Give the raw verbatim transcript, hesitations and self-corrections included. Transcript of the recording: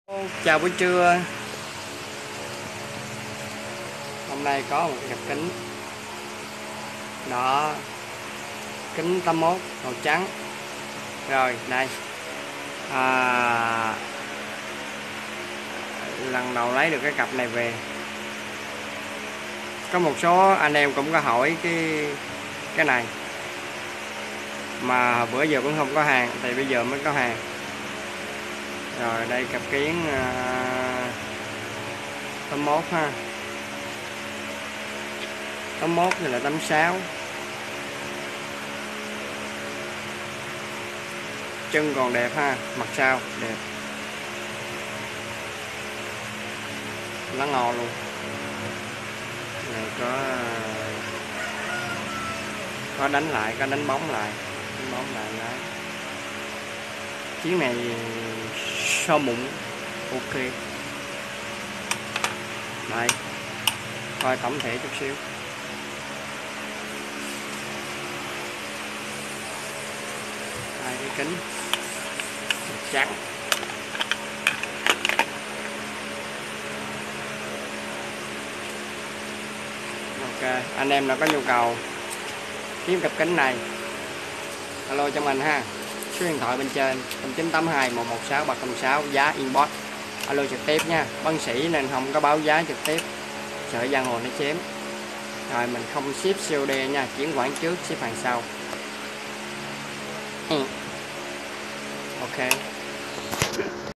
Chào buổi trưa. Hôm nay có một cặp kính đó, kính tám mốt màu trắng. Rồi đây à, lần đầu lấy được cái cặp này về. Có một số anh em cũng có hỏi cái cái này mà bữa giờ cũng không có hàng, thì bây giờ mới có hàng. Rồi đây cặp kiến à, tám mốt ha, tám mốt thì là tám sáu. Chân còn đẹp ha, mặt sau đẹp, lá ngò luôn. Này có có đánh lại, có đánh bóng lại, đánh bóng lại đấy. Chiếc này so mụn ok. Đây coi tổng thể chút xíu. Hai cái kính trắng. Ok, anh em nào có nhu cầu kiếm cặp kính này alo cho mình ha. Số điện thoại bên trên không chín tám hai một một sáu ba không sáu, giá inbox alo trực tiếp nha. Bác sĩ nên không có báo giá trực tiếp, sợ giang hồ nó chém. Rồi mình không ship xê ô đê nha, chuyển khoản trước ship hàng sau. Ừ. Ok.